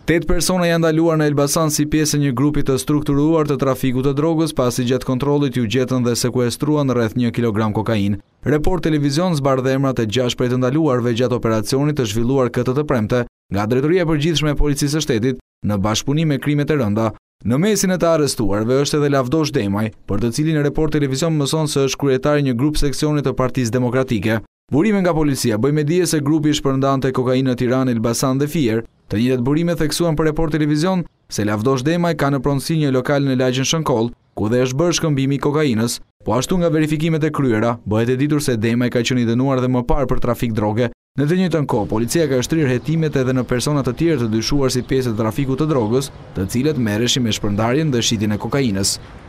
8 persona janë ndaluar në Elbasan si pjesë e një grupi të strukturuar të trafikut të drogës, pasi gjatë kontrollit ju gjetën dhe sekuestruan rreth 1 kilogram kokainë. Report Televizion zbardh emrat e 6 prej të ndaluarve gjatë operacionit të zhvilluar këtë të premte nga Drejtoria e Përgjithshme e Policisë së Shtetit në bashkëpunim me krimet e rënda. Në mesin e të arrestuarve është edhe Lavdosh Demaj, për të cilin Report Televizion mëson se është kryetari një grup seksionit të Partisë Demokratike. Burime nga policia bëjmë dije se grupi shpërndante kokainë në Tiranë, Elbasan dhe Fier. Të njëjtat burime theksuan për Report Televizion se Lavdosh Demaj ka në pronësi një lokal në lagjin Shënkoll, ku dhe është bërë shkëmbimi i kokainës, po ashtu nga verifikimet e kryera, bëhet e ditur se Demaj ka qenë i dënuar dhe më parë për trafik droge. Në të njëjtën kohë, policia ka shtrirë hetimet edhe në persona të tjerë të dyshuar si pjesë të trafikut të drogës, të cilët merreshin me shpërndarjen dhe shitjen e kokainës.